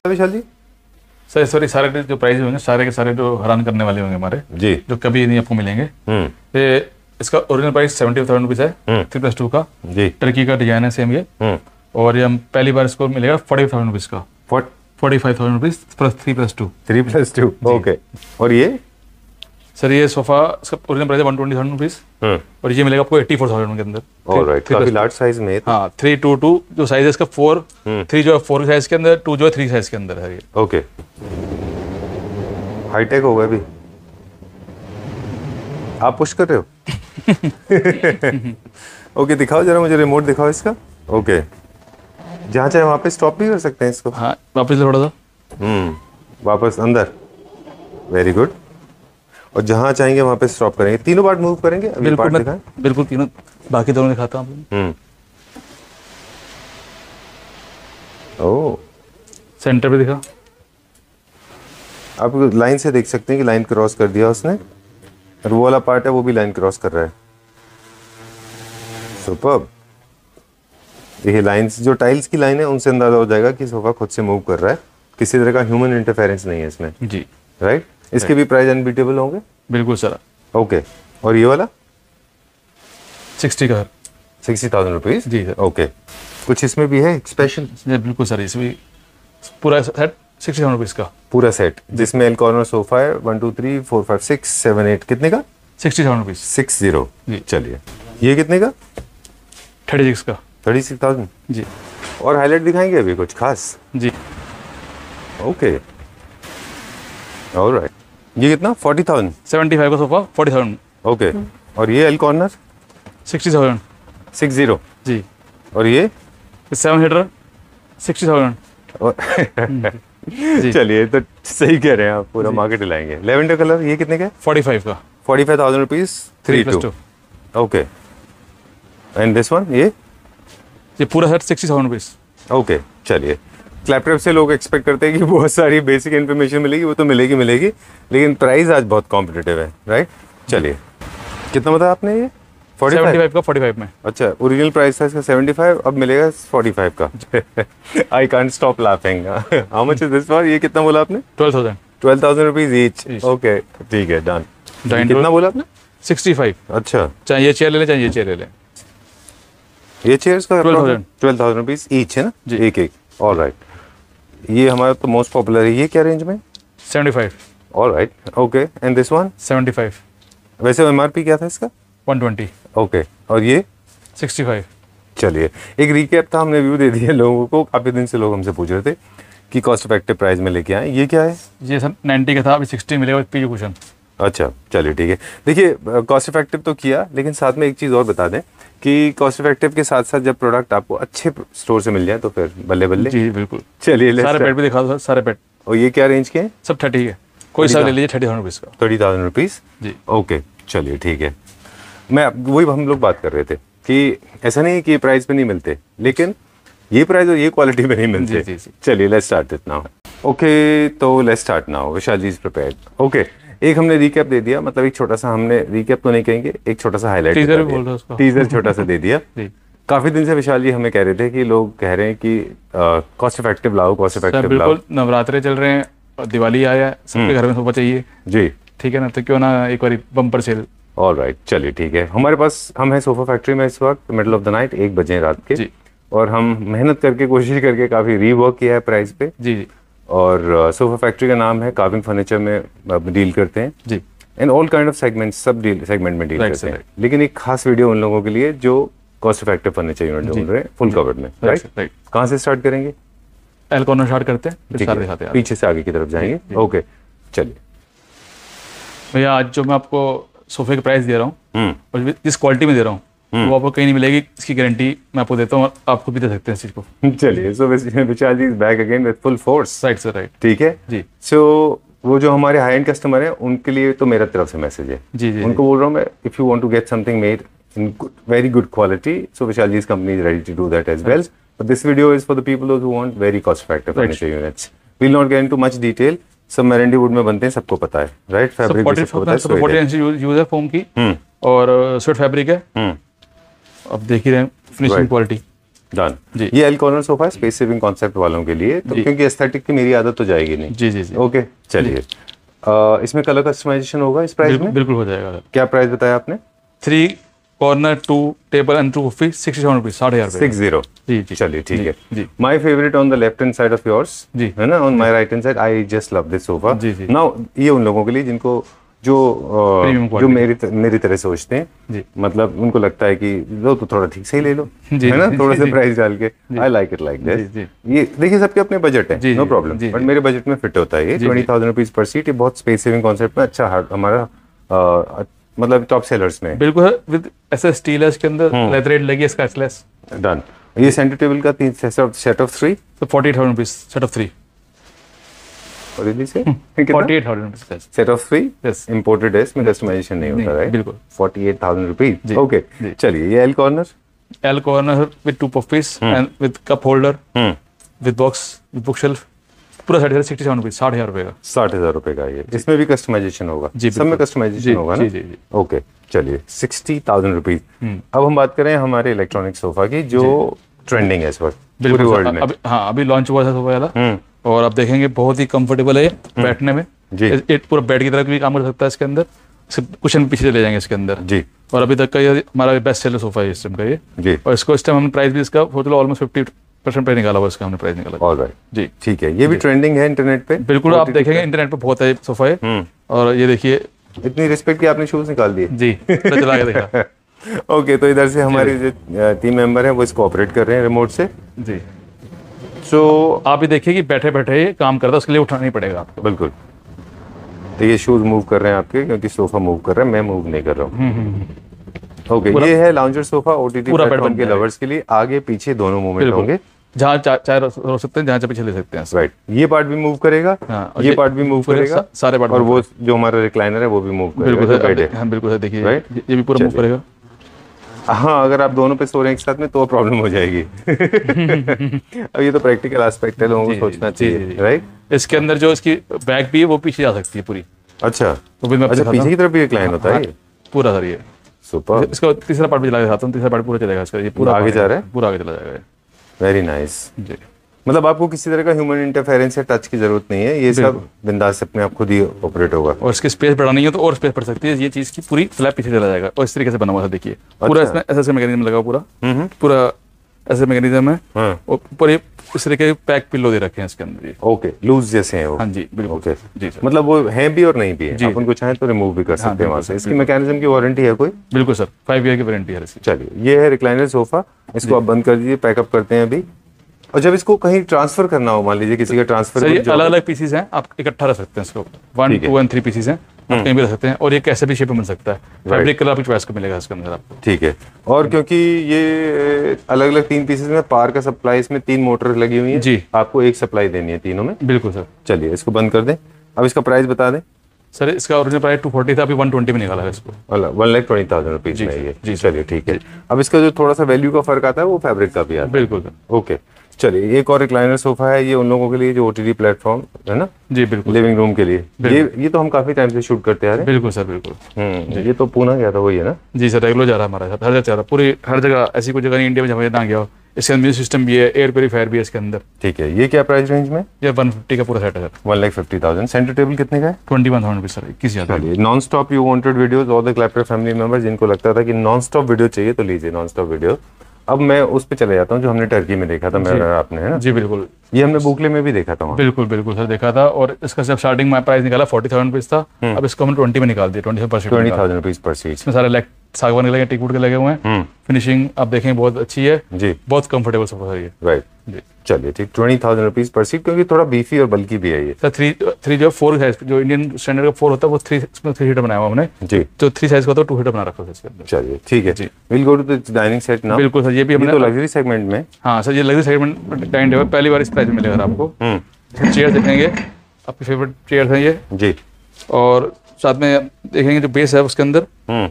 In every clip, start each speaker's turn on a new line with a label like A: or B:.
A: विशाल जी?
B: Sir इस बार सारे जो प्राइस होंगे सारे के सारे जो हैरान करने वाले होंगे हमारे
A: जी,
B: जो कभी नहीं आपको मिलेंगे। ये इसका ओरिजिनल प्राइस 75,000 रुपीज़ है 3+2 का जी। टर्की का डिजाइन है सेम ये। और ये हम पहली बार इसको मिलेगा 45,000 रुपीज़ का। 45,000 रुपीज़ प्लस 3+2।
A: 3+2 ओके। और ये
B: सर ये सोफा इसका ओरिजिनल प्राइस है 120,000 रुपीज़ और ये मिलेगा आपको 84,000 के अंदर।
A: ऑलराइट, काफी लार्ज साइज में।
B: हाँ 322 जो साइज है इसका 4 3 जो है 4 साइज के अंदर, 2 जो है 3 साइज के अंदर है ये।
A: ओके, हाईटेक होगा अभी। आप पुश कर रहे हो? ओके, दिखाओ जरा मुझे, रिमोट दिखाओ इसका। ओके, जहाँ चाहे वहाँ पे स्टॉप भी कर सकते हैं इसको।
B: हाँ वापस थोड़ा सा
A: वापस अंदर। Very good. और जहाँ चाहेंगे वहाँ पे स्टॉप करेंगे। तीनों पार्ट मूव करेंगे अभी?
B: बिल्कुल,
A: पार्ट दिखाएं।
B: बिल्कुल तीनों, बाकी दोनों दिखाता हूँ।
A: ओह,
B: सेंटर पे दिखा।
A: आप लाइन से देख सकते हैं कि लाइन क्रॉस कर दिया उसने, और वो वाला पार्ट है वो भी लाइन क्रॉस कर रहा है। सुपर्ब। देखिए लाइंस, जो टाइल्स की लाइन है उनसे अंदाजा हो जाएगा कि सोफा खुद से मूव कर रहा है, किसी तरह का ह्यूमन इंटरफेरेंस नहीं है इसमें
B: जी।
A: राइट। इसके भी प्राइस अनबीटेबल होंगे।
B: बिल्कुल सर।
A: ओके, और ये वाला
B: 60 का
A: 60,000 रुपीज
B: जी सर।
A: ओके, कुछ इसमें भी है स्पेशल?
B: बिल्कुल सर, इसमें पूरा सेट 60,000 रुपीज़ का
A: पूरा सेट, जिसमें एल कॉर्नर सोफा है 1 2 3 4 5 6 7 8। कितने का?
B: 60,000 रुपीज़।
A: 60
B: जी।
A: चलिए, ये कितने का?
B: 36 का
A: 36,000
B: जी।
A: और हाईलाइट दिखाएंगे अभी कुछ खास?
B: जी।
A: Okay, alright. ये कितना? 40,000।
B: 75 का सोफा 40,000।
A: ओके, और ये एल कॉर्नर
B: 60,000
A: 60
B: जी।
A: और ये
B: 7 सीटर 60,000।
A: चलिए, तो सही कह रहे हैं आप, पूरा मार्केट हिलाएंगे। लेवेंडर कलर ये कितने का?
B: 45 का
A: 45,000 rupees 3+2। Okay, and this one ये
B: पूरा सेट 60,000 रुपीज़।
A: ओके। चलिए, क्लैपटॉप से लोग एक्सपेक्ट करते हैं कि बहुत सारी बेसिक इन्फॉर्मेशन मिलेगी, वो तो मिलेगी, लेकिन प्राइस आज बहुत कॉम्पिटिटिव है राइट। चलिए, कितना बताया आपने? ये
B: 75 का 45 में।
A: अच्छा, ओरिजिनल प्राइस था इसका 75, अब मिलेगा 45 का। I can't stop laughing. How much is this for? ये कितना बोला आपने? 12,000 रुपीज ईच। ओके, ठीक है, डन। कितना बोला आपने?
B: 65।
A: अच्छा,
B: चाहे ये चेयर ले लें चाहे ये चेयर ले लें।
A: ये चेयर्स का
B: 12,000
A: रुपीज ईच है ना
B: जी।
A: एक। ऑलराइट, ये हमारा तो मोस्ट पॉपुलर है। ये क्या रेंज में?
B: 75।
A: Alright, okay. And this one?
B: 75।
A: वैसे एमआरपी क्या था इसका?
B: 120।
A: ओके, और ये
B: 65।
A: चलिए, एक रिकैप था, हमने व्यू दे दिया लोगों को। काफ़ी दिन से लोग हमसे पूछ रहे थे कि कॉस्ट इफेक्टिव प्राइस में लेके आए। ये क्या है?
B: ये सर 90 का था, अभी 60 मिलेगा पीछे कुशन।
A: अच्छा, चलिए ठीक है। देखिए, कॉस्ट इफेक्टिव तो किया, लेकिन साथ में एक चीज़ और बता दें कि कॉस्ट इफेक्टिव के साथ साथ जब प्रोडक्ट आपको अच्छे स्टोर से मिल जाए तो फिर बल्ले बल्ले।
B: जी बिल्कुल।
A: चलिए,
B: सारे पेट भी दिखा दो सर, सारे पेट।
A: और ये क्या रेंज के हैं?
B: सब 30 है, कोई सा ले लीजिए। 30,000 रुपीज़ का।
A: 30,000 रुपीज़
B: जी।
A: ओके, चलिए ठीक है। मैं वही हम लोग बात कर रहे थे कि ऐसा नहीं कि प्राइस पे नहीं मिलते, लेकिन ये प्राइस और ये क्वालिटी पे नहीं मिलते।
B: जी, जी।
A: चलिए, let's start it now. Okay, तो let's start now. Vishal ji is prepared. Okay, एक हमने रिकैप दे दिया, मतलब एक छोटा सा, हमने रिकैप तो नहीं कहेंगे, एक छोटा सा हाईलाइट
B: टीजर भी बोल दो उसको।
A: टीजर छोटा सा दे दिया।
B: जी।
A: काफी दिन से विशाल जी हमें कह रहे थे कि लोग कह रहे हैं कि कॉस्ट इफेक्टिव लाओ, कॉस्ट इफेक्टिव लाओ।
B: बिल्कुल, नवरात्रे चल रहे हैं और दिवाली आया है, सबके घर में सोफा चाहिए
A: जी,
B: ठीक है ना, तो क्यों ना एक बार बम्पर सेल।
A: ऑलराइट, चलिए ठीक है। हमारे पास, हम हैं सोफा फैक्ट्री में इस वक्त, मिडल ऑफ द नाइट, 1 बजे रात के
B: जी।
A: और हम मेहनत करके, कोशिश करके काफ़ी रीवर्क किया है प्राइस पे।
B: जी जी।
A: और सोफा फैक्ट्री का नाम है, कार्विंग फर्नीचर में डील करते हैं
B: जी।
A: And all kind of segment, सब सेगमेंट में डील करते हैं। लेकिन एक खास वीडियो उन लोगों के लिए जो कॉस्ट इफेक्टिव फर्नीचर यूनिट ढूंढ रहे हैं, फुल कवर्ड में। राइट, कहाँ से स्टार्ट करेंगे?
B: एल कॉर्नर स्टार्ट करते हैं, फिर सारे दिखाते हैं।
A: पीछे से आगे की तरफ जाएंगे। ओके, चलिए
B: भैया, आज जो मैं आपको सोफे का प्राइस दे रहा हूँ और जिस क्वालिटी में दे रहा हूँ वो आपको कहीं नहीं मिलेगी, इसकी गारंटी मैं आपको देता हूँ और आप खुद भी दे सकते हैं इस चीज़ को।
A: चलिए, so Vishal ji is back again with full force.
B: Right sir, right.
A: ठीक है
B: जी।
A: सो वो जो हमारे हाई एंड कस्टमर हैं उनके लिए तो मेरा तरफ से मैसेज है।
B: जी जी।
A: उनको बोल रहा हूँ मैं, if you want to get something made in very good quality, so Vishal ji company is ready to do that as well. But this video is for the people who want very cost effective furniture units. We'll not get into much detail. सब मैरेंडी would में बनते हैं, सबको पता है right. Fabric भी सबको पता है।
B: 40 इंच यूज है फोम की और स्वेट फैब्रिक है। अब देख ही रहे हैं फिनिशिंग क्वालिटी।
A: डन
B: जी।
A: ये एल कॉर्नर सोफा है स्पेस सेविंग कॉन्सेप्ट वालों के लिए, तो क्योंकि एस्थेटिक की मेरी आदत तो जाएगी नहीं।
B: जी जी जी।
A: ओके चलिए, इसमें कलर कस्टमाइजेशन होगा इस प्राइस में?
B: बिल्कुल हो जाएगा।
A: क्या प्राइस बताया आपने?
B: 3 corner 2 table and 2 coffee 67 rupees, 6000
A: 60।
B: जी जी।
A: चलिए ठीक है।
B: जी।
A: My favourite on the left hand side of yours,
B: जी।
A: है ना, on my right hand side, I just love this sofa.
B: जी, जी।
A: नाउ ये उन लोगों के लिए जिनको जो
B: Premium
A: जो
B: quality।
A: मेरी तरह सोचते हैं,
B: जी।
A: मतलब उनको लगता है कि लो तो थोड़ा ठीक से ही ले लो,
B: जी,
A: है ना,
B: जी,
A: थोड़ा
B: जी,
A: से
B: जी।
A: प्राइस डाल के। I like it like this.
B: जी,
A: ये देखिए सबके अपने बजट है,
B: जी,
A: नो
B: जी,
A: प्रॉब्लम,
B: जी,
A: बट
B: जी।
A: मेरे बजट में फिट होता है ये।
B: जी,
A: 20,000 रुपीज पर सीट, ये बहुत स्पेस सेविंग कॉन्सेप्ट में अच्छा हमारा मतलब टॉप सेलर्स में।
B: बिल्कुल है, विद ऐसा स्टील है इसके अंदर, लेदर रेट लगी है, स्क्रैचलेस।
A: डन। ये सेंटर टेबल का सेट ऑफ 3
B: तो 48,000 रुपीज सेट ऑफ 3।
A: और से
B: 48,000 rupees
A: set of 3
B: Yes।
A: Imported है, इसमें कस्टमाइजेशन नहीं होता,
B: नहीं,
A: राइट?
B: बिल्कुल।
A: 48,000 रुपीज।
B: जी,
A: ओके
B: जी।
A: चलिए, ये L corner.
B: L corner with 2 pockets and with cup holder with box with book shelf, पूरा सेट है 67 रुपीज, 60,000 रुपए का।
A: 60,000 रुपए का ये। इसमें भी कस्टमाइजेशन होगा?
B: जी,
A: सब में
B: बिल्कुल।
A: कस्टमाइजेशन
B: जी,
A: होगा ना?
B: जी, जी, जी।
A: ओके चलिए, 60,000 रुपीज। अब हम बात करें हमारे इलेक्ट्रॉनिक सोफा की जो ट्रेंडिंग है इस वक्त पूरे
B: बिल्कुल
A: वर्ल्ड
B: सर,
A: में।
B: अभी हाँ अभी लॉन्च हुआ था सोफा वाला, और आप देखेंगे बहुत ही कंफर्टेबल है ये बैठने में।
A: जी।
B: ये पूरा बेड की तरह भी काम कर सकता है इसके अंदर, कुशन पीछे चले जाएंगे इसके अंदर।
A: जी
B: और अभी तक का ये हमारा बेस्ट सेलर सोफा है इस टाइम का ये।
A: जी।
B: और इसको इस टाइम हमने प्राइस भी इसका ऑलमोस्ट 50% प्राइस निकाला हुआ इसका, हमने प्राइस निकाला।
A: ऑलराइट
B: जी
A: ठीक है, ये भी ट्रेंडिंग है इंटरनेट पे।
B: बिल्कुल, आप देखेंगे इंटरनेट पे बहुत है सोफा है। और ये देखिए,
A: इतनी रिस्पेक्ट की आपने शूज निकाल दिए।
B: जी पता चला के देखा।
A: ओके तो इधर से हमारे जो टीम मेंबर हैं वो इसको ऑपरेट कर रहे हैं रिमोट से।
B: जी।
A: सो
B: आप भी देखिए कि बैठे बैठे ये काम करता है, उसके लिए उठाना नहीं पड़ेगा आपको।
A: बिल्कुल, तो ये शूज मूव कर रहे हैं आपके, क्योंकि सोफा मूव कर रहा है, मैं मूव नहीं कर रहा हूँ। ओके, ये है लाउंजर सोफा ओटीटी
B: पूरा बेड
A: प्लेटफॉर्म
B: बन
A: के
B: जाएगा।
A: लवर्स के लिए। आगे पीछे दोनों मूवमेंट होंगे,
B: जहाँ चाहे रोक सकते हैं, जहाँ चाहे पीछे ले सकते हैं।
A: राइट। ये पार्ट भी मूव करेगा,
B: हाँ, और
A: ये पार्ट भी मूव
B: पूरे
A: करेगा,
B: सारे पार्ट
A: और वो जो हमारा रिक्लाइनर है वो भी मूव करेगा,
B: बिल्कुल
A: जो बेड है।
B: सर, हाँ बिल्कुल सर, देखिए
A: Right?
B: ये भी पूरा मूव
A: चलिए।
B: करेगा।
A: हाँ, अगर आप दोनों पे सो रहे हैं एक साथ में तो प्रॉब्लम हो जाएगी। अब ये तो प्रैक्टिकल एस्पेक्ट है, लोगों को
B: जी,
A: सोचना
B: जी, जी,
A: चाहिए,
B: जी।
A: राइट?
B: इसके अंदर जो इसकी बैक भी है वो पीछे जा सकती है पूरी।
A: अच्छा
B: तो भी मैं
A: अच्छा, पीछे की तरफ भी रिक्लाइन होता है ये?
B: पूरा सर ये
A: सुपर,
B: इसका तीसरा पार्ट भी चला के दिखाता हूँ। तीसरा पार्ट पूरा चलेगा इसका, ये पूरा
A: आगे
B: part
A: जा रहा है?
B: पूरा आगे चला जाएगा ये।
A: Very nice.
B: जी
A: मतलब आपको किसी तरह का ह्यूमन इंटरफेरेंस या टच की जरूरत नहीं है, ये सब बिंदास अपने आप खुद ही ऑपरेट होगा।
B: और इसकी स्पेस बढ़ानी है तो और स्पेस बढ़ सकती है। ये चीज की पूरी स्लैब पीछे चला जाएगा, और इस तरीके से बना हुआ है, देखिए पूरा इसमें ऐसा मैकेनिज्म लगा, पूरा ऐसे मैकेनिज्म है।
A: हाँ।
B: और ऊपर ये इस तरीके के पैक पिल्लो दे रखे हैं इसके अंदर ये।
A: ओके, लूज जैसे हैं वो?
B: हाँ जी बिल्कुल।
A: ओके
B: जी सर,
A: मतलब वो है भी और नहीं भी है,
B: जी,
A: आप उनको चाहें तो रिमूव भी कर सकते हैं
B: बिल्कुल
A: वहां से।
B: सर,
A: इसकी मैकेनिज्म की वारंटी है कोई?
B: बिल्कुल सर, 5 ईयर की वारंटी है इसकी।
A: चलिए, ये है रिक्लाइनर सोफा, इसको आप बंद कर दीजिए, पैकअप करते हैं अभी। और जब इसको कहीं ट्रांसफर करना हो, मान लीजिए किसी का ट्रांसफर,
B: सर ये अलग अलग पीसीज हैं, आप इकट्ठा रख सकते हैं इसको। 1, 2 और 3 पीसीज हैं, आप कहीं भी रख सकते हैं। और ये कैसे भी शेप में बन सकता है, फैब्रिक कलर आपकी चॉइस को मिलेगा इसके अंदर आपको।
A: ठीक है। और क्योंकि ये अलग अलग 3 पीसेस में पावर का सप्लाई, इसमें 3 मोटर लगी हुई है
B: जी।
A: आपको एक सप्लाई देनी है तीनों में।
B: बिल्कुल सर।
A: चलिए, इसको बंद कर दें। अब इसका प्राइस बता दें।
B: सर इसका ओरिजिनल प्राइस 240 था, अभी 120 में निकाला है इसको।
A: 1,20,000 रुपीज
B: जी,
A: में ये।
B: जी,
A: चलिए ठीक है। अब इसका जो थोड़ा सा वैल्यू का फर्क आता है वो फैब्रिक का भी आता है।
B: बिल्कुल सर।
A: ओके चलिए, एक और रिक्लाइनर सोफा है, ये उन लोगों के लिए जो ओटीटी प्लेटफॉर्म है ना,
B: जी बिल्कुल
A: लिविंग रूम के लिए। ये तो हम काफी टाइम से शूट करते आ रहे
B: बिल्कुल सर, बिल्कुल।
A: हैं। ये तो पूना गया था, वही है ना?
B: जी सर, रेगुलर जा रहा है हमारा साथ, हर जगह जा रहा है, पूरी हर जगह। ऐसी कोई जगह नहीं इंडिया में जहाँ ना गया हो। इसके अंदर म्यूजिक सिस्टम भी है, एयर प्योरीफायर भी है इसके अंदर।
A: ठीक है, ये क्या प्राइस रेंज में?
B: ये 150 का पूरा सेट है सर।
A: 1,50,000। सेंटर टेबल कितने का है?
B: 21,000 रुपीज सर, 21,000।
A: चलिए, non stop you wanted videos, all the clapper family members जिनको लगता था कि नॉन स्टॉप वीडियो चाहिए तो लीजिए नॉन स्टॉप वीडियो। अब मैं उस पे चले जाता हूँ जो हमने टर्की में देखा था, मैं आपने, है ना?
B: जी बिल्कुल,
A: ये हमने बुकले में भी देखा था वहाँ।
B: बिल्कुल बिल्कुल सर, देखा था। और इसका जब स्टार्टिंग में प्राइस निकाला 40,000 रुपीज था, अब इसको हमने 20 में निकाल दिया, 25%।
A: 20,000 रुपीज पर सीट।
B: इसमें सारे सागवान के लगे, टीकवुड के लगे हुए हैं। फिनिशिंग आप देखेंगे बहुत अच्छी है
A: जी,
B: बहुत कंफर्टेबल सोफा है ये।
A: राइट
B: जी
A: चलिए ठीक, 20,000 रुपीज पर सीट, क्योंकि थोड़ा बीफी और बल्कि भी है ये।
B: सर 3 जो 4 साइज जो इंडियन स्टैंडर्ड का 4 होता है वो 3 सीटर बनाया हुआ हमने।
A: जी,
B: जो 3 साइज का होता है 2 सीटर बना रखा है इसके अंदर।
A: चलिए ठीक है
B: जी।
A: Will go to the dining set now.
B: बिल्कुल सर, ये भी
A: ये
B: हमने
A: तो लग्जरी सेगमेंट में।
B: हाँ सर, ये लग्जरी सेगमेंट डाइनिंग टेबल पहली बार इस प्राइस में मिलेगा आपको। चेयर देखेंगे, आपके फेवरेट चेयर हैं ये।
A: जी,
B: और साथ में देखेंगे जो बेस है उसके अंदर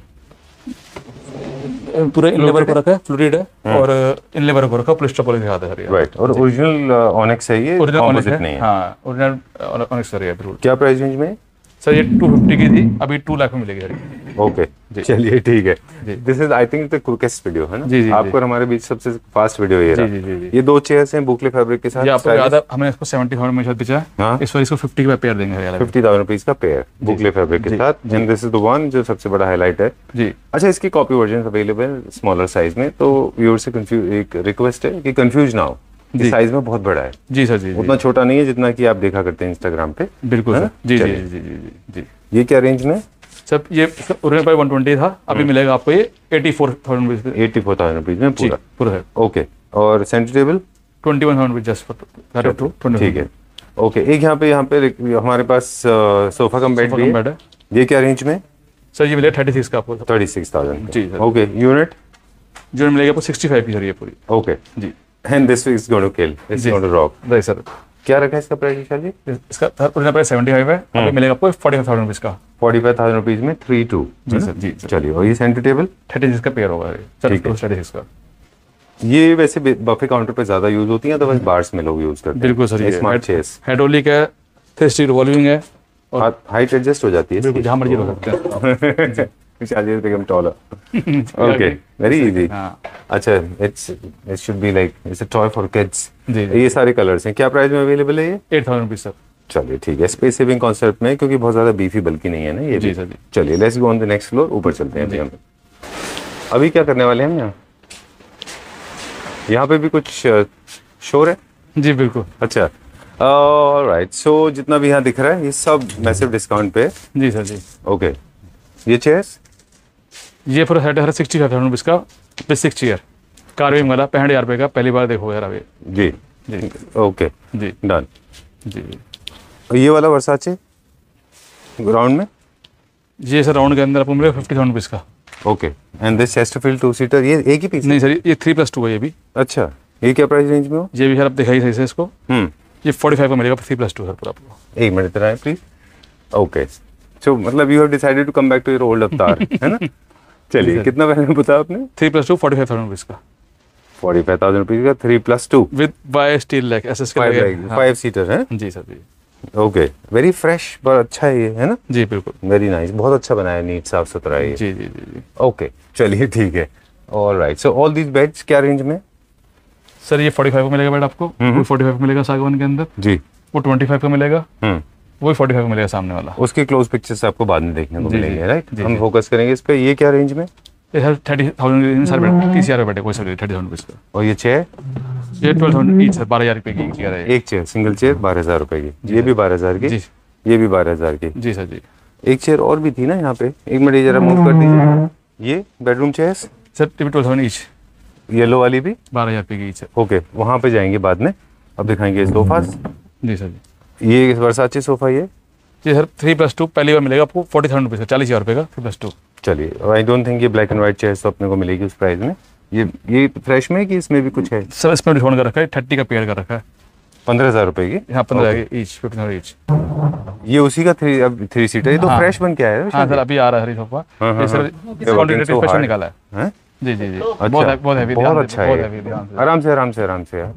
B: पूरा इनले वर्क हो रखा है, फ्लूइड है और इनले वर्क हो रखा है, प्लिस्टर पॉलिश दिखाता है सर ये।
A: राइट। और ओरिजिनल ऑनिक्स है ये,
B: ओरिजिनल
A: कॉम्पोजिट नहीं है।
B: हाँ ओरिजिनल ऑनिक्स सर ये बिल्कुल।
A: क्या प्राइस रेंज में?
B: सर ये 250 की थी, अभी 2 लाख में मिलेगी सर ये।
A: ओके, चलिए ठीक है।
B: जी।
A: This is I think the quickest video है ना?
B: जी, जी,
A: आपको और हमारे बीच सबसे फास्ट वीडियो ये
B: जी,
A: रहा।
B: जी, जी, जी।
A: ये 2 चेयर्स हैं बुकले फैब्रिक के साथ।
B: ये आपको याद है हमने इसको 70,000 में शायद बेचा है।
A: हाँ।
B: इस बार इसको 50 का पेयर देंगे यार।
A: 50,000 रुपीज का पेयर बुकले फैब्रिक के
B: जी,
A: साथ। And this is the one जो सबसे बड़ा हाईलाइट है।
B: जी
A: अच्छा, इसकी copy version available smaller size में, तो व्यूअर से एक रिक्वेस्ट है कि कंफ्यूज ना हो,
B: जी।
A: साइज में बहुत बड़ा है,
B: जी सर, जी
A: उतना छोटा नहीं है जितना कि आप देखा करते हैं इंस्टाग्राम पे।
B: बिल्कुल
A: है
B: सर।
A: ना?
B: जी जी
A: चलिए।
B: जी जी जी जी।
A: ये क्या रेंज में?
B: सर ये ओरिजिनल प्राइस 120 था, अभी मिलेगा आपको ये 84,000 रुपीज
A: 84,000 रुपीज में
B: जी
A: पूरा।
B: पूरा है।
A: ओके, और centre table
B: 21,000 rupees just for
A: ठीक है। ओके, एक यहाँ पे हमारे पास सोफा कम बेड भी है।
B: बेड है
A: ये क्या रेंज में?
B: सर, ये मिलेगा 36 का आपको।
A: 36,000
B: जी सर।
A: ओके, यूनिट
B: जो मिलेगा आपको 65 की सर ये पूरी।
A: ओके।
B: जी
A: and this is going to kill, it's
B: जी।
A: Going to rock.
B: Right sir.
A: क्या रखा है इसका प्राइस विशाल जी?
B: इसका सर ओरिजिनल प्राइस 75 है, अभी मिलेगा आपको 45,000 रुपीज का।
A: 45,000 रुपीज में 3-2।
B: जी सर, जी सर।
A: चलिए, और ये सेंटर टेबल
B: 36 का पेयर होगा ये सर,
A: ठीक है।
B: 36 का।
A: ये वैसे बफे काउंटर पे ज्यादा यूज होती हैं, तो बस बार्स में लोग यूज करते हैं।
B: बिल्कुल सर, ये
A: स्मार्ट चेयर्स,
B: हाइड्रोलिक है, 3 स्टिक रिवॉल्विंग है, और
A: हाइट एडजस्ट हो जाती है
B: बिल्कुल जहाँ मर्जी हो सकते हैं।
A: Vishal ji become taller. Okay, very easy.
B: हाँ
A: अच्छा, it should be like it's a toy for kids.
B: जी जी।
A: ये सारे कलर्स हैं, क्या प्राइस में अवेलेबल है ये?
B: 8,000 रुपीज सर।
A: चलिए ठीक है, स्पेस सेविंग कॉन्सेप्ट में, क्योंकि बहुत ज्यादा बीफी बल्कि नहीं है ना ये
B: जी
A: भी।
B: सर, जी।
A: चलिए, let's go on the next floor, ऊपर चलते हैं अभी हम। अभी क्या करने वाले हैं हम यहाँ? यहाँ पे भी कुछ शोर है?
B: जी बिल्कुल।
A: अच्छा, ऑलराइट। सो जितना भी यहाँ दिख रहा है ये सब मैसिव डिस्काउंट पे है।
B: जी सर, जी।
A: ओके, ये चेयर्स
B: ये पूरा सेट है 65,000 रुपीज का, बेसिक चेयर कार्विंग वाला, 65,000 रुपये का। पहली बार देखो यार अभी।
A: जी
B: जी
A: ओके,
B: जी
A: डन।
B: जी।
A: ये वाला वर्साचे ग्राउंड में?
B: ये सर राउंड के अंदर आपको मिलेगा 50,000 रुपीज का।
A: Okay, and this chesterfield 2 seater, ये एक ही पीस?
B: नहीं सर, ये 3+2 है ये भी।
A: अच्छा, ये क्या प्राइस रेंज में हो?
B: ये भी सर आप दिखाइए सही से इसको। ये 45 का मिलेगा 3+2 सर पूरा आपको।
A: एक मिनट इधर आए प्लीज। ओके, सो मतलब you have decided to come back to your old अवतार, है ना? चलिए, कितना पहले बताया आपने?
B: 3+2 45,000 रुपीज का
A: 45,000 रुपीज का 3+2
B: with by steel leg SS का लगेगा।
A: 5 सीटर है?
B: जी सर, जी
A: ओके, वेरी फ्रेश, बहुत अच्छा है ये, है ना?
B: जी बिल्कुल।
A: वेरी नाइस, बहुत अच्छा बनाया, नीट साफ सुथरा है ये।
B: जी जी जी जी।
A: ओके, चलिए ठीक है। Alright, so all these beds क्या रेंज में?
B: सर ये 45 का मिलेगा बेड आपको, वो 45 का मिलेगा सागवान के अंदर।
A: जी।
B: वो 25 का मिलेगा,
A: हम्म,
B: वही 45 का मिलेगा सामने वाला।
A: उसके क्लोज पिक्चर्स आपको बाद में देखने को
B: जी,
A: मिलेंगे,
B: जी,
A: राइट?
B: जी,
A: हम
B: जी।
A: फोकस करेंगे इस पे। ये क्या रेंज में?
B: ये सर 30,000 सर बेड 30,000 बैठे कोई सर 30,000 रुपीज का।
A: और ये चेयर?
B: ये 12,000 ईच सर, 12,000 रुपये की चेयर है।
A: एक चेयर, सिंगल चेयर 12,000 रुपए की। ये भी 12,000 की?
B: जी
A: ये भी 12,000 की।
B: जी सर, जी
A: एक चेयर और भी थी ना यहाँ पे, एक मिनट ये जरा मूव कर दीजिए। ये बेडरूम चेयर्स
B: सर, ये भी 12,000 ईच,
A: येलो वाली भी?
B: 12,000 रुपये की ईच है।
A: ओके, वहाँ पे जाएंगे बाद में, अब दिखाएंगे सोफास।
B: जी सर, जी
A: ये वर्साचे सोफा ये?
B: जी सर 3+2 पहली बार मिलेगा आपको 40,000 रुपीज का, 40,000 रुपये का 3+2।
A: चलिए, आई डोंट थिंक ये ब्लैक एंड व्हाइट चेयर्स तो अपने को मिलेगी उस प्राइस में। ये फ्रेश में है कि इसमें भी कुछ है?
B: सर इसमें डिस्काउंट कर रखा है, 30 का पेयर कर रखा है।
A: 15,000 रुपए की?
B: यहाँ 15,000 ईच, 15,000 ईच।
A: ये उसी का 3 सीटर? ये तो
B: हाँ।
A: फ्रेश बन के आया है?
B: हाँ सर, अभी आ रहा है हरी सोफा।
A: हाँ,
B: ये sir
A: working so
B: special
A: hard.
B: निकाला है।
A: हैं?
B: जी जी जी,
A: अच्छा,
B: बहुत हैवी,
A: बहुत अच्छा है
B: बहुत
A: ये।
B: हैवी, ध्यान से।
A: आराम से आराम से आराम से यार,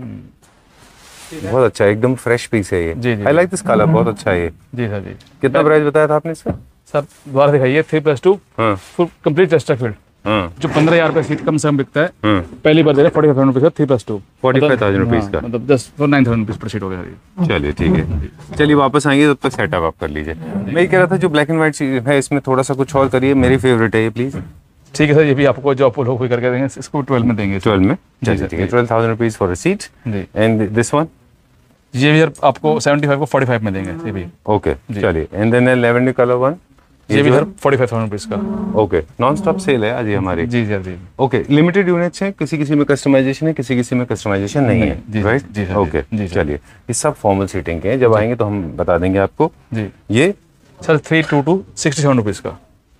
A: बहुत अच्छा है, एकदम फ्रेश पीस है ये।
B: जी, जी,
A: आई लाइक दिस कलर, बहुत अच्छा है ये।
B: जी सर, जी
A: कितना प्राइस बताया था आपने इसका?
B: सर दोबारा दिखाइए। 3+2
A: हाँ
B: फुल कंप्लीट चेस्टरफील्ड,
A: हाँ
B: जो 15,000 रुपये सीट कम से कम बिकता है,
A: हाँ,
B: पहली बार दे रहे 45,000 रुपये का 3+2।
A: 45,000 रुपीज का,
B: मतलब 9,000 रुपीज पर सीट हो गया।
A: चलिए ठीक है। चलिए वापस आएंगे, तब तक सेटअप आप कर लीजिए। मैं ये कह रहा था जो ब्लैक एंड व्हाइट है इसमें थोड़ा सा कुछ और करिए, मेरी फेवरेट है ये प्लीज।
B: ठीक है सर, ये भी आपको जो आप लोग करके देंगे, इसको 12 में देंगे।
A: 12 में?
B: जी,
A: चलिए ठीक है, 12,000 रुपीज फॉर अ सीट।
B: जी,
A: एंड दिस वन?
B: ये भी सर आपको 75 को 45 में देंगे ये भी।
A: ओके,
B: जी।
A: चलिए। And then lavender colour one?
B: ये भी सर 45,000 रुपीज का।
A: ओके, नॉन स्टॉप सेल है आज ये हमारी।
B: जी सर, जी
A: ओके, लिमिटेड यूनिट्स हैं, किसी किसी में कस्टमाइजेशन है, किसी किसी में कस्टमाइजेशन नहीं है,
B: जी,
A: राइट?
B: जी सर,
A: ओके,
B: जी सर।
A: चलिए, ये सब फॉर्मल सीटिंग के हैं, जब आएंगे तो हम बता देंगे आपको।
B: जी
A: ये
B: सर 322 67 रुपीज का,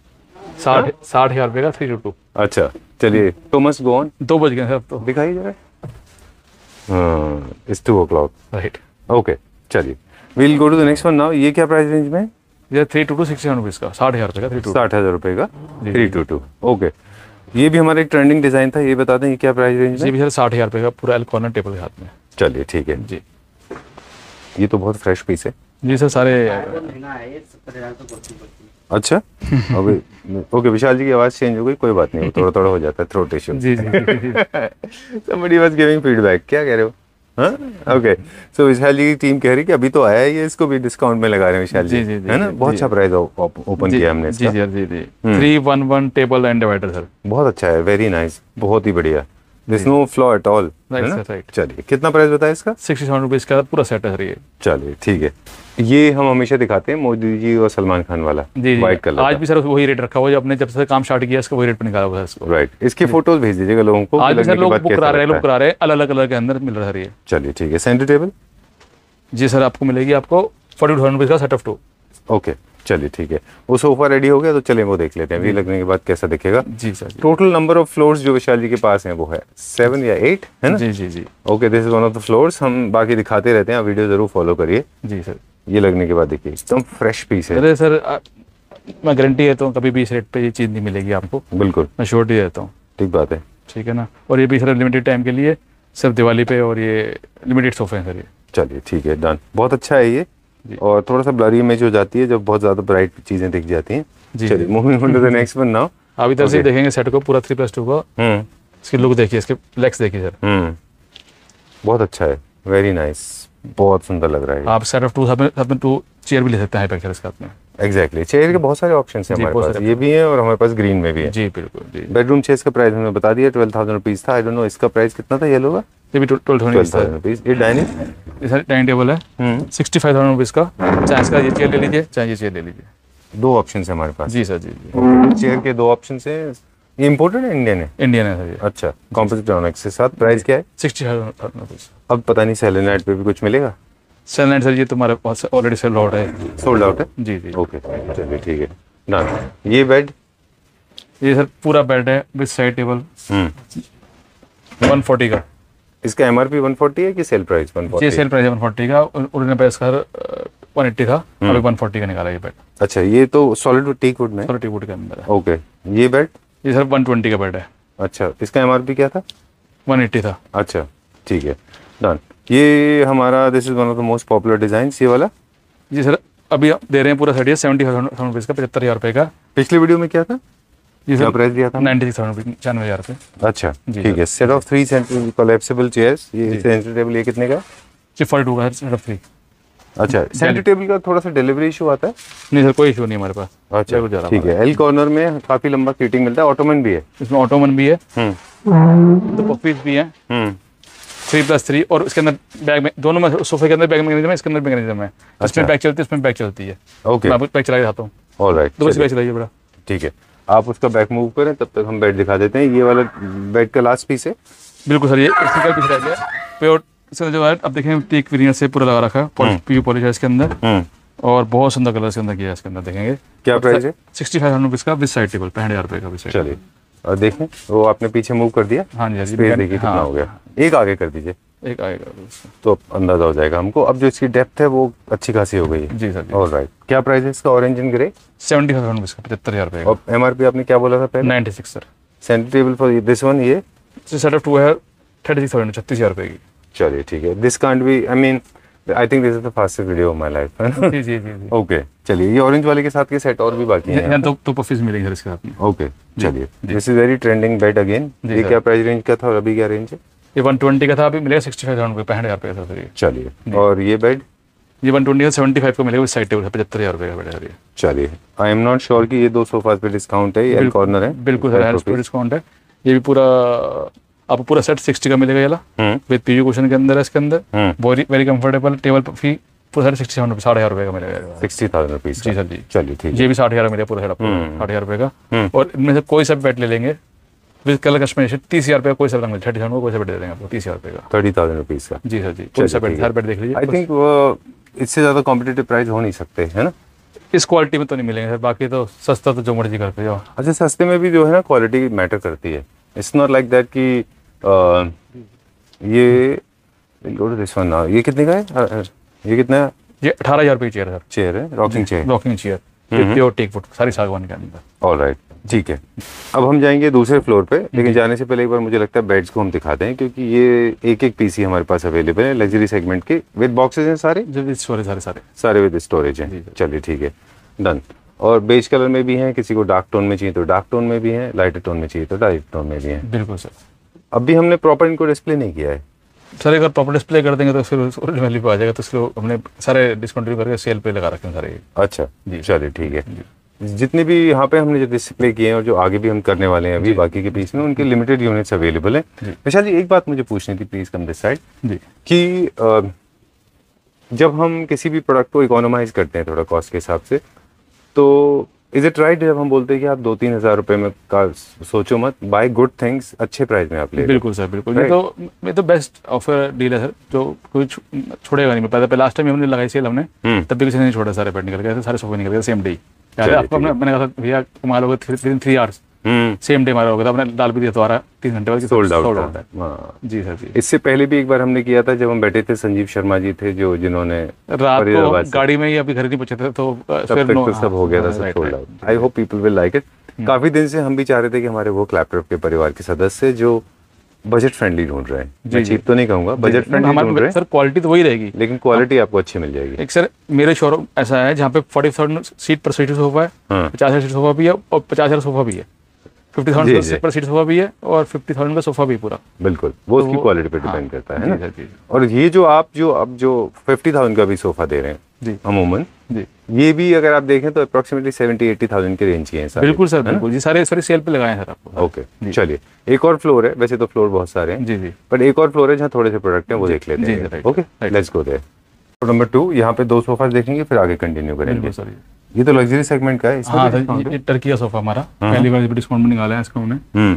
B: 60,000 रुपये का 322।
A: अच्छा, चलिए, तो मस्ट गो ऑन।
B: 2 बज गए सर अब तो।
A: दिखाइए जरा। हाँ, इट्स 2 o'clock।
B: राइट,
A: ओके, चलिए, we'll go to the next one now. ये क्या प्राइस रेंज में?
B: ये 322 67 रुपीज का, 60,000 रुपये का 322।
A: 60,000 रुपए का
B: जी।
A: 322। ओके, ये भी हमारा एक ट्रेंडिंग डिजाइन था, ये बता दें ये क्या प्राइस रेंज
B: ये
A: में?
B: भी सर 60,000 रुपये का, पूरा एल कॉर्नर टेबल के हाथ में।
A: चलिए ठीक है,
B: जी
A: ये तो बहुत फ्रेश पीस है।
B: जी सर सारे
C: महंगा है ये 70,000 तो कुर्सी पड़ती है।
A: अच्छा अभी ओके, विशाल जी की आवाज चेंज हो गई, कोई बात नहीं, वो थोड़ा थोड़ा हो जाता है थ्रोट इशू।
B: जी जी जी
A: somebody was giving feedback, क्या कह रहे हो? हाँ ओके, सो विशाल जी की टीम कह रही कि अभी तो आया है ये, इसको भी डिस्काउंट में लगा रहे हैं विशाल जी,
B: जी, जी,
A: है ना?
B: जी,
A: बहुत
B: जी।
A: अच्छा प्राइस ओपन किया हमने
B: जी
A: इसका,
B: जी जी 311 टेबल एंड डिवाइडर सर।
A: बहुत अच्छा है, वेरी नाइस, बहुत ही बढ़िया, this no flaw at all, है
B: राइट
A: ना?
B: Sir right.
A: चलिए, कितना प्राइस बताया इसका?
B: 67 रुपीज़ का पूरा सेट है सर ये।
A: चलिए ठीक है, ये हम हमेशा दिखाते हैं मोदी जी और सलमान खान वाला,
B: जी जी
A: व्हाइट कलर
B: आज भी सर वही रेट रखा हुआ है, जो अपने जब से काम स्टार्ट किया इसका वही रेट पे निकाला हुआ है इसको।
A: राइट, इसकी फोटोज भेज दीजिएगा लोगों को,
B: आज भी
A: लगने
B: सर
A: के
B: लोग
A: बाद
B: बुक
A: कैसा
B: करा रहे हैं,
A: लगता
B: लोग करा रहे हैं, अलग अलग कलर के अंदर मिल रहा है सर ये।
A: चलिए ठीक है, सेंटर टेबल,
B: जी सर आपको मिलेगी आपको 42,000 रुपीज़ का सेट ऑफ 2।
A: ओके चलिए ठीक है, वो सोफा रेडी हो गया तो चलिए वो देख लेते हैं, वी लगने के बाद कैसा दिखेगा।
B: जी सर जी
A: टोटल नंबर ऑफ फ्लोर्स जो विशाल जी के पास हैं वो है 7 या 8, है ना?
B: जी जी जी
A: okay, this is one of the floors, हम बाकी दिखाते रहते हैं, आप वीडियो जरूर फॉलो करिए।
B: जी सर।
A: ये लगने के बाद देखिए एकदम फ्रेश पीस है,
B: अरे सर मैं गारंटी देता हूँ कभी भी इस रेट पे ये चीज़ नहीं मिलेगी आपको,
A: बिल्कुल
B: मैं श्योरिटी देता हूँ।
A: ठीक बात है।
B: ठीक है ना, और ये भी सर लिमिटेड टाइम के लिए सिर्फ दिवाली पे, और ये लिमिटेड सोफे हैं सर ये।
A: चलिए ठीक है, डन, बहुत अच्छा है ये,
B: जी।
A: और थोड़ा सा ब्लरी इमेज हो जाती है जब बहुत ज्यादा ब्राइट चीजें दिख जाती हैं।
B: जी,
A: चलिए
B: जी।
A: Moving on to the next one now.
B: आप इधर से
A: Okay.
B: देखेंगे सेट को पूरा 3+2 का,
A: हम्म
B: इसकी लुक देखिए, इसके लेग्स देखिए सर।
A: बहुत अच्छा है, वेरी नाइस, बहुत सुंदर लग रहा है।
B: आप सेट ऑफ 2 साथ में 2 चेयर भी ले सकते हैं हाई बैक इसके साथ में।
A: एग्जैक्टली, चेयर के बहुत सारे ऑप्शंस हैं
B: जी,
A: हमारे
B: बहुत
A: पास,
B: सारे
A: ये भी है और हमारे पास ग्रीन में भी है।
B: जी बिल्कुल जी।
A: बेडरूम चेयर्स का प्राइस हमने बता दिया, 12,000 रुपीज था। आई डोंट नो इसका प्राइस कितना था येलो का?
B: ये भी 12,000
A: रुपीज। ये डाइनिंग,
B: ये सर डाइनिंग टेबल है 65,000 रुपीज़ का, चाहे इसका ये चेयर ले लीजिए चाहे ये चेयर ले लीजिए।
A: दो ऑप्शन है हमारे पास।
B: जी सर जी जी।
A: चेयर के दो ऑप्शन है, ये इम्पोर्टेड है इंडियन है?
B: इंडियन है सर ये।
A: अच्छा, कॉम्पोजिट के साथ प्राइस क्या है?
B: 60,000 रुपीज़।
A: अब पता नहीं सेलेनाइट पे भी कुछ मिलेगा?
B: सेलेनाइट सर ये तुम्हारे पास ऑलरेडी सेल आउट है।
A: सोल्ड आउट है?
B: जी जी।
A: ओके चलिए ठीक है, डन। ये बेड,
B: ये सर पूरा बेड है विद साइड टेबल 140 का।
A: इसका एमआरपी 140 है कि सेल प्राइस 140?
B: ये सेल प्राइस है 140 का, ओरिजिनल प्राइस का 180 था, अभी 140 का निकाला ये बेड।
A: अच्छा, ये तो सॉलिड टीक वुड में?
B: सॉलिड टीक वुड के अंदर है।
A: ओके, ये बेड?
B: ये सर 120 का बेड है।
A: अच्छा, इसका एमआरपी क्या था?
B: 180 था।
A: अच्छा ठीक है, डन। ये हमारा, this is one of the most popular design, ये वाला।
B: जी सर अभी आप दे रहे हैं पूरा सेट, 75,000 रुपीज़ का, 75,000 रुपये का।
A: पिछले वीडियो में क्या था,
B: जी
A: क्या
B: सर
A: प्राइस दिया था?
B: 96,000 रुपये, 96,000 रुपये।
A: अच्छा
B: जी
A: ठीक
B: सर।
A: है, set of 3 centre collapsible chairs, ये सेंटर टेबल ये कितने का?
B: जी 42 का सेट ऑफ 3।
A: अच्छा, सेंटर टेबल का थोड़ा सा डिलीवरी इशू आता है?
B: नहीं सर कोई इशू नहीं हमारे पास।
A: अच्छा
B: बिल्कुल ज़्यादा
A: ठीक है, एल कॉर्नर में काफी लंबा सीटिंग मिलता है, ऑटोमन भी है?
B: इसमें ऑटोमन भी है,
A: हम्म
B: 2 पफीज भी हैं,
A: हम्म
B: 3+3, और इसके अंदर बैग में, दोनों में, सोफे के अंदर बैग मैकेनिज्म है, इसके अंदर मैकेनिज्म है। इसमें बैग चलती है, इसमें बैग चलती है।
A: ओके,
B: मैं आपको बैग चला के दिखाता हूँ,
A: ऑलराइट,
B: तो बस बैग चलाइए बड़ा।
A: ठीक है, आप उसका बैक मूव करें, तब तक हम बेड दिखा देते हैं। ये वाला बेड का लास्ट पीस है?
B: बिल्कुल सर, ये इसी का पीछे रह गया प्योर सर, जो है अब देखें टीक वेरिएंट से पूरा लगा रखा है, पीयू पॉलिश है इसके अंदर, और बहुत सुंदर कलर इसके अंदर किया है। इसके अंदर देखेंगे
A: क्या प्राइस है?
B: 65,000 रुपीज़ का विद साइड टेबल, 65,000 रुपये का विद साइड।
A: चलिए, और देखें, वो आपने पीछे मूव कर दिया,
B: हाँ जी हाँ जी,
A: स्पेस देखिए कितना
B: हाँ,
A: हो गया। एक आगे कर दीजिए
B: एक आएगा
A: तो अंदाजा हो जाएगा हमको। अब जो इसकी डेप्थ है वो अच्छी खासी हो गई है।
B: जी सर जी।
A: ऑलराइट, क्या प्राइस है इसका ऑरेंज एंड ग्रे?
B: 75,000 रुपीज़ का, 75,000 रुपये का।
A: और एमआरपी आपने क्या बोला था पहले?
B: 96 sir.
A: Centre table for this one, ये
B: सेट ऑफ 2 है 36,000, 36,000 रुपये की।
A: चलिए ठीक है, this can't be, I mean I think this is the fastest video of my life, है ना?
B: जी जी जी जी।
A: ओके चलिए, ये ऑरेंज वाले के साथ के सेट और भी बाकी हैं।
B: यहाँ तो पफीज मिलेगी सर इसके साथ में।
A: ओके चलिए, this is very trending bed again.
B: जी
A: ये
B: सर।
A: क्या प्राइस रेंज का था और अभी क्या रेंज है?
B: ये 120 का था, अभी मिलेगा 65,000 रुपये, 65,000 रुपये का सर ये।
A: चलिए, और ये बेड?
B: ये 120 का 75 को मिलेगा विद साइड टेबल, 75,000 रुपये का बेड है ये।
A: चलिए, आई एम नॉट श्योर कि ये दो सोफाज पे डिस्काउंट है, ये कॉर्नर है?
B: बिल्कुल सर, पूरा डिस्काउंट है। ये भी पूरा आपको पूरा सेट 60 का मिलेगा, ये वाला विद पीयू कुशन के अंदर है। इसके अंदर वेरी कंफर्टेबल टेबल फी पूरा सेट 67 रुपये, 60,000 रुपये का मिलेगा।
A: 60,000 रुपीज?
B: जी सर जी।
A: चलिए ठीक है,
B: ये भी 60,000 मिलेगा पूरा सेट आपको, 60,000 रुपये का। और इनमें से कोई सा बेड ले लेंगे विद कलर कस्टमाइजेशन, 30,000 रुपये का कोई सा रंग मिले, 30,000 को कोई सा बेड दे देंगे आपको 30,000 रुपये का।
A: 30,000 रुपीज का?
B: जी सर जी, कोई सा बेड, हर बेड देख लीजिए।
A: आई थिंक वो इससे ज्यादा कॉम्पिटिटिव प्राइस हो नहीं सकते, है ना?
B: इस क्वालिटी में तो नहीं मिलेंगे सर, बाकी तो सस्ता तो जो मर्जी कर पे जाओ।
A: अच्छा, सस्ते में भी जो है ना क्वालिटी मैटर करती है। इट्स नॉट लाइक दैट कि ये go to this one now. ये कितने का है? ये कितना है?
B: ये 18,000 रुपये चेयर है सर,
A: चेयर है, rocking chair?
B: Rocking chair, pure teak wood, सारी सागवान के अंदर।
A: ऑलराइट, ठीक है, अब हम जाएंगे दूसरे फ्लोर पे, लेकिन जाने से पहले एक बार मुझे लगता है बेड्स को हम दिखाते हैं, क्योंकि ये एक एक पीस ही हमारे पास अवेलेबल है लग्जरी सेगमेंट के, विद बॉक्सेज हैं सारे
B: स्टोरेज
A: सारे विद स्टोरेज हैं। चलिए ठीक है, डन। और बेज कलर में भी हैं, किसी को डार्क टोन में चाहिए तो डार्क टोन में भी हैं, लाइटर टोन में चाहिए तो डार्क टोन में भी हैं।
B: बिल्कुल सर।
A: अभी हमने प्रॉपर इनको डिस्प्ले नहीं किया है
B: सर, अगर प्रॉपर डिस्प्ले कर देंगे तो फिर ओरिजिनल वैल्यू पे आ जाएगा, तो इसलिए हमने सारे डिस्काउंट करके सेल पे लगा रखे हैं सारे।
A: अच्छा चलिए ठीक है। जितने भी यहाँ पे हमने जो डिस्प्ले किए हैं और जो आगे भी हम करने वाले हैं अभी बाकी के पीस में, उनके लिमिटेड यूनिट्स अवेलेबल हैं। विशाल जी, एक बात मुझे पूछनी थी, प्लीज कम दिस साइड, कि जब हम किसी भी प्रोडक्ट को इकोनोमाइज करते हैं थोड़ा कॉस्ट के हिसाब से, तो इज इट राइट जब हम बोलते हैं कि आप 2-3 हज़ार रुपए में का सोचो मत, बाय गुड थिंग्स, अच्छे प्राइस में आप ले?
B: बिल्कुल सर, बिल्कुल। ये तो बेस्ट ऑफर डील है सर, जो कोई छोड़ेगा नहीं। पहले लास्ट टाइम हमने लगाई सेल हमने, तब भी किसी ने नहीं छोड़ा, सारे बेड निकल गए, सारे सोफे निकल गए सेम डे। आपको मैंने कहा था भैया कमा लोगे 3 आवर्स, सेम डे हमारा हो गया था, हमने डाल भी दिया दोबारा 3 घंटे बाद
A: सोल्ड आउट है।
B: जी सर जी।
A: इससे पहले भी एक बार हमने किया था, जब हम बैठे थे, संजीव शर्मा जी थे जो जिन्होंने
B: रात को गाड़ी में ही अभी घर नहीं पहुंचे थे, तो फिर
A: सब हो गया था, सब sold out. I hope people will like it. काफी दिन से हम भी चाह रहे थे कि हमारे वो क्लैपटॉप के परिवार के सदस्य जो बजट फ्रेंडली ढूंढ रहे हैं, मैं चीप तो नहीं कहूंगा, बजट फ्रेंडली ढूंढ रहे हैं
B: सर, क्वालिटी तो वही रहेगी,
A: लेकिन क्वालिटी आपको अच्छी मिल जाएगी।
B: एक सर मेरे शोरूम ऐसा है जहाँ पे 40,000 सीट पर सीट सोफा है, 50,000 सीट सोफा भी है और 50,000 सोफा भी है, 50,000 पर सीट सोफा भी है और 50,000 का सोफा भी पूरा।
A: बिल्कुल, वो उसकी क्वालिटी पे डिपेंड करता है ना। और ये जो आप जो 50,000 का भी सोफा दे रहे हैं अमूमन, ये भी अगर आप देखें तो अप्रोक्सीमेटली 70-80,000 के रेंज की हैं सारे।
B: बिल्कुल सर, बिल्कुल जी, सारे सेल पे लगाए हैं सर आपको।
A: ओके चलिए, एक और फ्लोर है, वैसे तो फ्लोर बहुत सारे हैं
B: जी,
A: पर एक और फ्लोर है जहाँ थोड़े से प्रोडक्ट हैं, वो देख लेते हैं। Okay, let's go there. Number 2, यहाँ पे 2 सोफा देखेंगे, फिर आगे कंटिन्यू करेंगे। ये तो लग्जरी सेगमेंट का है।
B: हाँ सर, ये टर्की का सोफा हमारा पहली बार डिस्काउंट में निकाला है इसको हमने,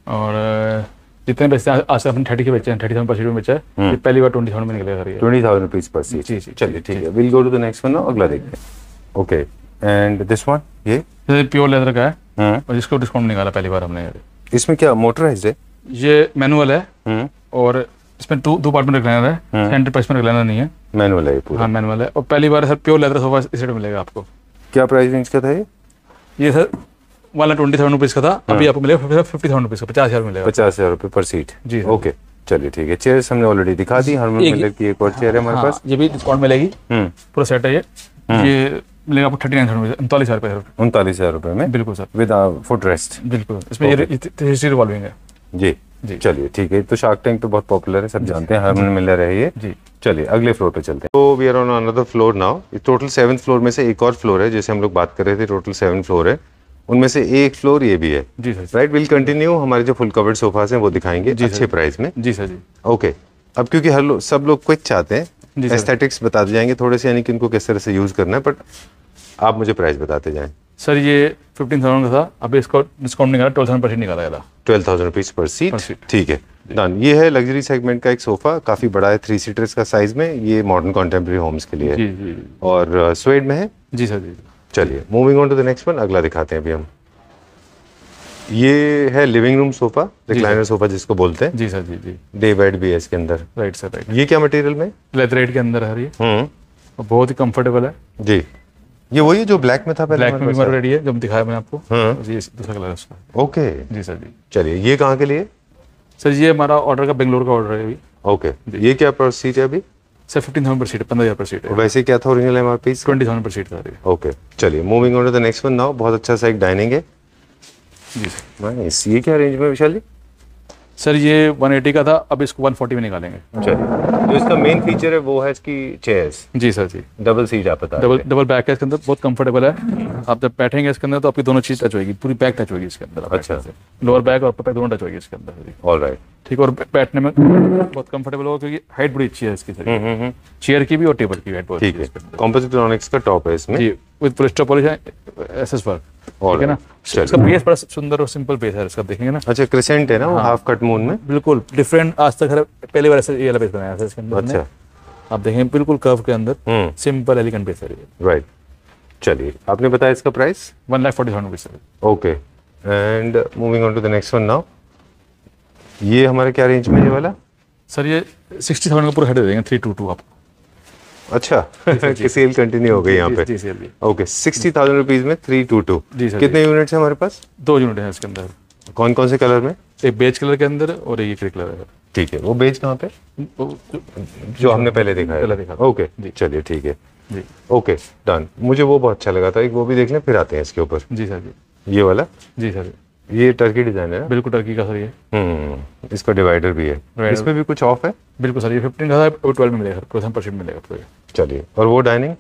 B: और जितने बेचते हैं आज अपने 30 के बेचे हैं, 37% में बेचा है, ये पहली बार 20,000 में निकलेगा सर,
A: 20,000 रुपीज पर सीट।
B: जी,
A: चलिए ठीक है, we'll go to the next one, अगला देखते हैं। ओके, एंड दिस वन, ये
B: प्योर लेदर का है और जिसको डिस्काउंट निकाला पहली बार हमने।
A: इसमें क्या मोटराइज्ड है?
B: ये मैनुअल है और इसमें दो पार्ट में रिक्लाइनर है, सेंटर प्राइस में रिक्लाइनर नहीं है,
A: मैनुअल है पूरा।
B: हाँ मैनुअल है, और पहली बार सर प्योर लेदर सोफा इस रेट मिलेगा आपको।
A: क्या प्राइस रेंज का था
B: ये सर 120,000 रुपीज़ का था, अभी आपको मिलेगा 50,000 रुपीज़ का, 50,000 मिलेगा,
A: 50,000 रुपये पर सीट जी। ओके चलिए ठीक है। चेयर्स हमने ऑलरेडी दिखा दी, हार्मन मिलर की एक और चेयर है हमारे पास,
B: ये भी डिस्काउंट मिलेगी, पूरा सेट है ये मिलेगा आपको 39,000 रुपये,
A: 39,000 रुपये में।
B: बिल्कुल सर,
A: विद फुट रेस्ट।
B: बिल्कुल, इसमें ये 360 रिवॉल्विंग है
A: जी। चलिए ठीक है, तो शार्क टैंक पे बहुत पॉपुलर है, सब जानते हैं, हार्मन मिलर है ये जी। चलिए अगले फ्लोर पे चलते हैं। तो we are on another floor now. Total 7th floor में से एक और फ्लोर है, जैसे हम लोग बात कर रहे थे, टोटल 7 फ्लोर है, उनमें से एक फ्लोर ये भी है
B: जी सर।
A: Right, we'll continue. हमारे जो फुल कवर्ड सोफास हैं वो दिखाएंगे अच्छे प्राइस में।
B: जी सर जी।
A: ओके, अब क्योंकि सब लोग क्विक चाहते हैं, एस्थेटिक्स बताते जाएंगे थोड़े से, यानी कि इनको किस तरह से यूज करना है, बट आप मुझे प्राइस बताते जाएं।
B: सर ये 15,000 का था, अभी इसको डिस्काउंट निकाला 12,000 पर सीट निकाला गया था,
A: 12,000 रुपीज पर सीट। ठीक है डन। ये है लग्जरी सेगमेंट का एक सोफा, काफी बड़ा है, 3 सीटर्स का साइज में, ये मॉडर्न कॉन्टेम्प्रेरी होम्स के लिए है और स्वेड में है
B: जी सर जी।
A: चलिए moving on to the next one, अगला दिखाते हैं अभी हम। ये है living room sofa, recliner sofa जिसको बोलते हैं।
B: जी सर जी जी।
A: डे बेड भी है इसके अंदर।
B: Right sir right.
A: ये क्या मटेरियल में?
B: लेदरेट के अंदर है ये, और बहुत ही कंफर्टेबल है
A: जी। ये वही है जो ब्लैक में था पहले?
B: ब्लैक में भी ऑलरेडी है, जब दिखाया मैंने आपको, ये दूसरा कलर है उसका।
A: ओके
B: जी सर जी।
A: चलिए, ये कहाँ के लिए?
B: सर ये हमारा ऑर्डर का बेंगलोर का ऑर्डर है अभी।
A: ओके, ये क्या पर सीट है अभी?
B: सर 15,000 पर सीट, 15,000 पर सीट है।
A: वैसे क्या था ओरिजिनल एमआरपी?
B: 20,000 पर सीट था।
A: ओके चलिए moving on to the next one now. बहुत अच्छा सा एक डाइनिंग है
B: जी सर।
A: नाइस। ये क्या रेंज में विशाल जी?
B: सर ये 180 का था, अब इसको 140 में निकालेंगे।
A: चलिए, जो इसका मेन फीचर है वो है इसकी चेयर्स।
B: जी सर जी।
A: डबल सीट आप बता रहे थे।
B: डबल बैक है इसके अंदर, बहुत कंफर्टेबल है। आप जब बैठेंगे इसके अंदर तो आपकी दोनों चीज टच होगी, पूरी बैक टच होगी इसके अंदर।
A: अच्छा,
B: लोअर बैक और अपर बैक दोनों टच होगी इसके अंदर।
A: ऑलराइट
B: ठीक, और बैठने में बहुत कंफर्टेबल होगा क्योंकि हाइट बड़ी अच्छी है इसकी सर, चेयर की भी और टेबल की हाइट बहुत
A: ठीक है। कॉम्पोजिट इलेक्ट्रॉनिक्स का टॉप है इसमें
B: जी, with polyester polish SS work, ठीक है ना। इसका बेस बड़ा सुंदर और सिंपल बेस है इसका, देखेंगे ना।
A: अच्छा, क्रिसेंट है ना वो, हाफ कट मून में,
B: बिल्कुल डिफरेंट, आज तक पहली बार ऐसे ये वाला बेस बनाया था इसके अंदर।
A: अच्छा,
B: आप देखेंगे बिल्कुल कर्व के अंदर सिंपल एलिगेंट बेस है ये।
A: राइट। चलिए, आपने बताया इसका price
B: 1,40,000 rupees sir.
A: Okay, and moving on to the next one now. ये हमारे क्या रेंज में ये वाला?
B: सर ये 60,000 का पूरा हेड दे देंगे, 322 आपको।
A: अच्छा कि सेल कंटिन्यू हो गई यहाँ पे।
B: जी सेल भी।
A: ओके 60,000 रुपीज में 322।
B: जी सर।
A: कितने यूनिट्स हैं हमारे पास?
B: 2 यूनिट है इसके अंदर।
A: कौन कौन से कलर में?
B: एक बेज कलर के अंदर और एक ग्रे कलर है।
A: ठीक है, वो बेज कहाँ पे? जो हमने पहले देखा है।
B: पहले देखा।
A: ओके चलिए ठीक है
B: जी।
A: Okay done. मुझे वो बहुत अच्छा लगा था, एक वो भी देख लें फिर आते हैं इसके ऊपर।
B: जी सर जी।
A: ये वाला?
B: जी सर।
A: ये टर्की डिजाइन है ना?
B: बिल्कुल टर्की का सर ये।
A: इसका डिवाइडर भी है।
B: डिवाइडर।
A: इसमें भी कुछ ऑफ है?
B: बिल्कुल सर, ये 15,000 और 12 में मिलेगा, 12% मिलेगा आपको ये।
A: चलिए, और वो डाइनिंग?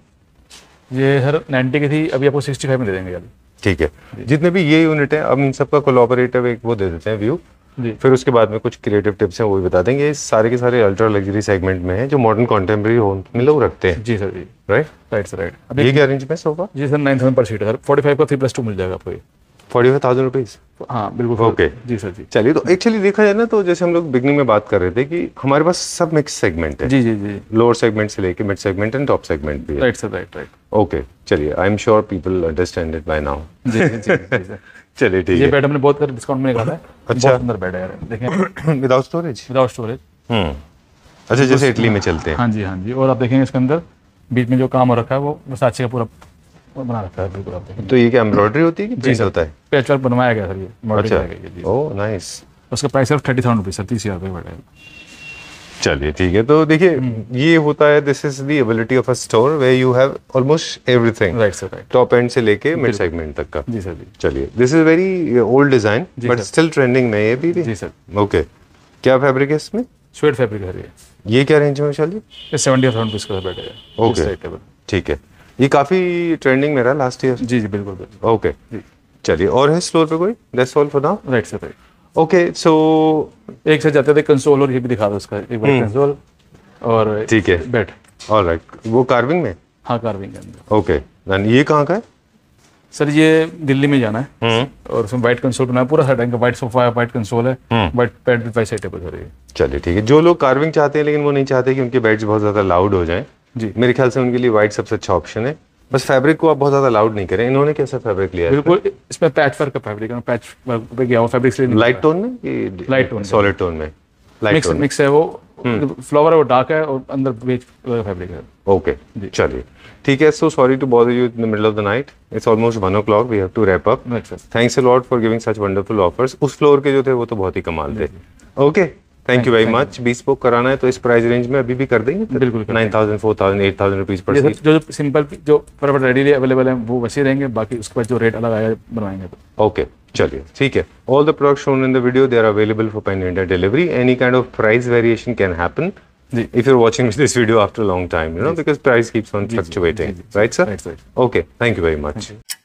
B: ये सर 90 की थी, अभी आपको 65 में दे देंगे यार।
A: ठीक है, जितने भी ये यूनिट है अब इन सबका कोलैबोरेटिव एक वो दे देते हैं व्यू
B: जी।
A: फिर उसके बाद में कुछ क्रिएटिव टिप्स हैं वो भी बता देंगे। ये सारे के सारे अल्ट्रा लग्जरी सेगमेंट में है जो मॉडर्न कॉन्टेम्प्रेरी होम में लोग रखते हैं।
B: जी सर जी।
A: Right
B: right sir right.
A: अब ये क्या रेंज में सोफा?
B: जी सर 9,000 पर सीट है सर, 45 का 3+2 मिल जाएगा आपको ये।
A: 45,000 रुपीज?
B: हाँ बिल्कुल।
A: ओके
B: जी सर जी।
A: चलिए, तो एक्चुअली देखा जाए ना तो जैसे हम लोग बिगनिंग में बात कर रहे थे कि हमारे पास सब मिक्स सेगमेंट है।
B: जी जी जी।
A: लोअर सेगमेंट से लेके mid segment and top segment भी है।
B: Right sir right right.
A: Okay चलिए, I am sure people understand it by now.
B: जी जी जी सर।
A: चलिए ठीक
B: ये
A: है।
B: बेड हमने बहुत डिस्काउंट में निकाला है।
A: अच्छा।
B: बहुत सुंदर बेड है यार, देखें
A: विदाउट स्टोरेज?
B: Without storage.
A: अच्छा, जैसे इटली में चलते हैं।
B: हाँ जी हाँ जी। और आप देखेंगे इसके अंदर बीच में जो काम हो रखा है वो वर्साचे का पूरा बना रखा है बिल्कुल। आप देखेंगे
A: तो ये क्या एम्ब्रॉयडरी होती है कि प्रिंट होता है?
B: पैच वर्क बनवाया गया सर, ये मॉडल
A: अच्छा,
B: गया है जी।
A: Oh nice.
B: उसका प्राइस सिर्फ 30,000 रुपीज़ सर, 30,000 रुपये बेड है।
A: चलिए ठीक है, तो देखिए ये होता है, this is the ability of a store where you have almost everything,
B: right sir right.
A: Top end से लेके मिड सेगमेंट तक का।
B: जी सर जी।
A: चलिए, this is very old design but still trending में ये भी।
B: जी सर।
A: ओके, क्या फैब्रिक है इसमें?
B: स्वेट फैब्रिक है
A: ये क्या रेंज में विशाल जी?
B: ये 70,000 रुपीज़ का बेड है।
A: ओके ठीक है, ये काफी ट्रेंडिंग में रहा लास्ट ईयर।
B: जी जी बिल्कुल बिल्कुल।
A: ओके चलिए, और है इस फ्लोर पे कोई? That's all for now.
B: Right sir right.
A: Okay so
B: एक से जाते थे कंसोल, और ये भी दिखा दो उसका, एक बार कंसोल और
A: ठीक है,
B: बेड।
A: ऑलराइट, वो कार्विंग में?
B: हाँ कार्विंग के अंदर।
A: ओके, एंड ये कहाँ का है?
B: सर ये दिल्ली में जाना है और उसमें वाइट कंसोल बनाया पूरा सेट है, वाइट सोफा है, वाइट कंसोल है, white bed with white side table sir ये।
A: चलिए ठीक है, जो लोग कार्विंग चाहते हैं लेकिन वो नहीं चाहते कि उनके बेड्स बहुत ज़्यादा लाउड हो जाएं,
B: जी
A: मेरे ख्याल से उनके लिए वाइट सबसे अच्छा ऑप्शन है। बस फैब्रिक को आप बहुत ज़्यादा लाउड नहीं करें। इन्होंने कैसा फैब्रिक लिया है?
B: बिल्कुल, इसमें पैच वर्क का फैब्रिक है, पैच वर्क पे गया हुआ फैब्रिक।
A: लाइट टोन में कि
B: लाइट टोन,
A: सॉलिड टोन में? लाइट टोन
B: मिक्स है वो, फ्लावर है वो डार्क है और अंदर बेज फैब्रिक है।
A: ओके चलिए ठीक है। So sorry to bother you in the middle of the night, it's almost 1 o'clock, we have to wrap up. Thanks a lot for giving such wonderful offers. उस floor के जो थे वो तो बहुत ही कमाल थे। Okay, thank you very much. bespoke कराना है तो इस प्राइस रेंज में अभी भी कर देंगे?
B: बिल्कुल
A: 9,000, 4,000, 8,000 रुपीज पर सीट।
B: जो सिंपल जो फटाफट रेडी अवेलेबल है वो वैसे रहेंगे, बाकी उसके बाद जो रेट अलग आएगा बनवाएंगे तो।
A: ओके चलिए ठीक है। All the products shown in the video they are available for pan India delivery. Any kind of price variation can happen if you're watching this video after a long time, you know, because price keeps on fluctuating, right sir?
B: Right, right.
A: Okay, thank you very much.